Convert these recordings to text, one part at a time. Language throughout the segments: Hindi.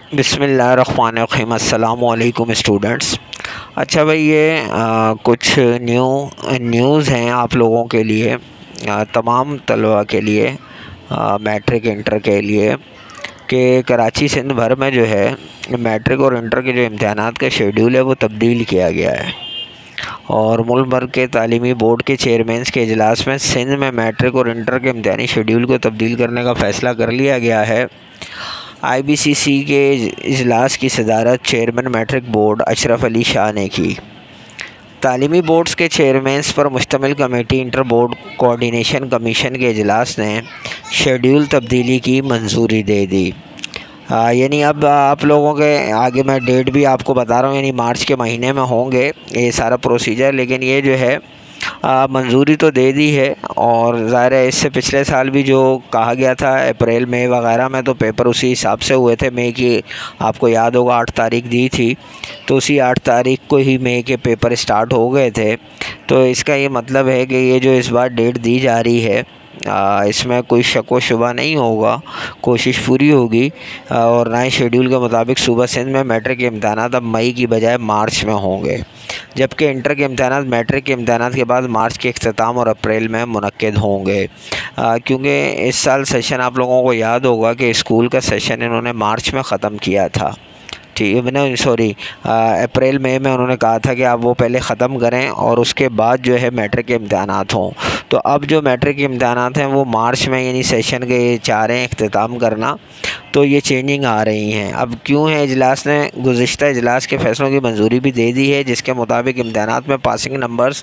बिस्मिल्लाहिर्रहमानिर्रहीम। अस्सलामु अलैकुम स्टूडेंट्स। अच्छा भाई, ये कुछ न्यूज़ हैं आप लोगों के लिए, तमाम तलबा के लिए, मैट्रिक इंटर के लिए, कि कराची सिंध भर में जो है मैट्रिक और इंटर के जो इम्तहानात का शेड्यूल है वो तब्दील किया गया है। और मुल्क भर के तालीमी बोर्ड के चेयरमैन्स के इजलास में सिंध में मैट्रिक और इंटर के इम्तहानी शेड्यूल को तब्दील करने का फ़ैसला कर लिया गया है। IBCC के इजलास की सदारत chairman matric board Ashraf Ali Shah ने की। तालीमी बोर्ड्स के चेयरमैन्स पर मुश्तमिल committee inter board coordination commission के इजलास ने शेड्यूल तब्दीली की मंजूरी दे दी। यानी अब आप लोगों के आगे मैं डेट भी आपको बता रहा हूँ, यानी मार्च के महीने में होंगे ये सारा प्रोसीजर, लेकिन ये जो है मंजूरी तो दे दी है। और ज़ाहिर है इससे पिछले साल भी जो कहा गया था अप्रैल मई वगैरह में, तो पेपर उसी हिसाब से हुए थे। मई की आपको याद होगा 8 तारीख दी थी, तो उसी 8 तारीख को ही मई के पेपर स्टार्ट हो गए थे। तो इसका ये मतलब है कि ये जो इस बार डेट दी जा रही है इसमें कोई शक व शुबा नहीं होगा, कोशिश पूरी होगी। और नए शेड्यूल के मुताबिक सूबा सिंध में मैट्रिक के इम्तहानात अब मई की बजाय मार्च में होंगे, जबकि इंटर के इम्तहानात मैट्रिक के इम्तहानात के बाद मार्च के अख्ताम और अप्रैल में मुनक्किद होंगे। क्योंकि इस साल सेशन आप लोगों को याद होगा कि स्कूल का सेशन इन्होंने मार्च में ख़त्म किया था, ठीक है, सॉरी अप्रैल मई में उन्होंने कहा था कि आप वो पहले ख़त्म करें और उसके बाद जो है मैट्रिक के इम्तहानात हों। तो अब जो मैट्रिक के इम्तहानात हैं वो मार्च में, यानी सेशन के चाह रहे हैं अख्ताम करना। तो ये चेंजिंग आ रही हैं। अब क्यों है, इजलास ने गुज़िश्ता इजलास के फ़ैसलों की मंजूरी भी दे दी है, जिसके मुताबिक इम्तहानात में पासिंग नंबर्स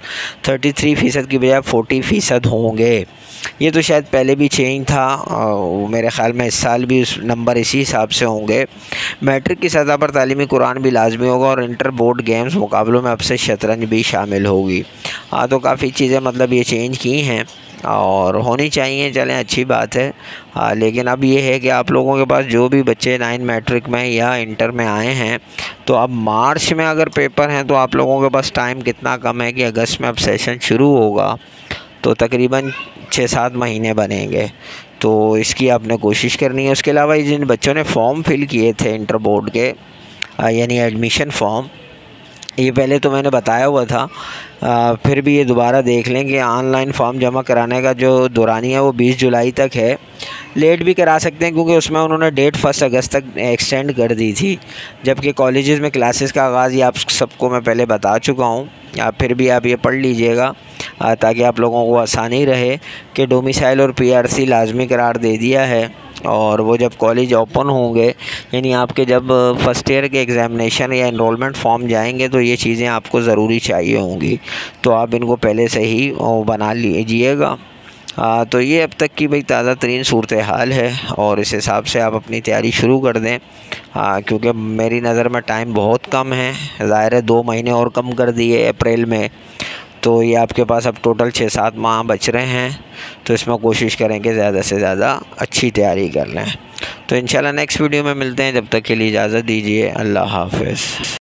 33% की बजाय 40% होंगे। ये तो शायद पहले भी चेंज था, मेरे ख़्याल में इस साल भी उस नंबर इसी हिसाब से होंगे। मैट्रिक की सतह पर तालीमी कुरान भी लाजमी होगा और इंटर बोर्ड गेम्स मुकाबलों में अब से शतरंज भी शामिल होगी। तो काफ़ी चीज़ें मतलब ये चेंज की हैं और होनी चाहिए। चलें, अच्छी बात है। लेकिन अब ये है कि आप लोगों के पास जो भी बच्चे 9 मैट्रिक में या इंटर में आए हैं, तो अब मार्च में अगर पेपर हैं तो आप लोगों के पास टाइम कितना कम है कि अगस्त में अब सेशन शुरू होगा, तो तकरीबन 6-7 महीने बनेंगे। तो इसकी आपने कोशिश करनी है। उसके अलावा जिन बच्चों ने फॉर्म फिल किए थे इंटर बोर्ड के, यानी एडमिशन फ़ॉर्म, ये पहले तो मैंने बताया हुआ था, फिर भी ये दोबारा देख लें कि ऑनलाइन फ़ॉर्म जमा कराने का जो दौरानी है वो 20 जुलाई तक है। लेट भी करा सकते हैं क्योंकि उसमें उन्होंने डेट 1 अगस्त तक एक्सटेंड कर दी थी, जबकि कॉलेजेस में क्लासेस का आगाज़ ये आप सबको मैं पहले बता चुका हूँ। फिर भी आप ये पढ़ लीजिएगा ताकि आप लोगों को आसानी रहे कि डोमिसाइल और PRC लाजमी करार दे दिया है। और वो जब कॉलेज ओपन होंगे, यानी आपके जब फर्स्ट ईयर के एग्ज़ामिनेशन या एनरोलमेंट फॉर्म जाएंगे, तो ये चीज़ें आपको ज़रूरी चाहिए होंगी, तो आप इनको पहले से ही बना लीजिएगा। तो ये अब तक की भाई ताज़ा तरीन सूरत हाल है और इस हिसाब से आप अपनी तैयारी शुरू कर दें। क्योंकि मेरी नज़र में टाइम बहुत कम है, ज़ाहिर है 2 महीने और कम कर दिए अप्रैल में, तो ये आपके पास अब टोटल 6-7 माह बच रहे हैं। तो इसमें कोशिश करें कि ज़्यादा से ज़्यादा अच्छी तैयारी कर लें। तो इंशाल्लाह नेक्स्ट वीडियो में मिलते हैं, जब तक के लिए इजाज़त दीजिए। अल्लाह हाफ़िज़।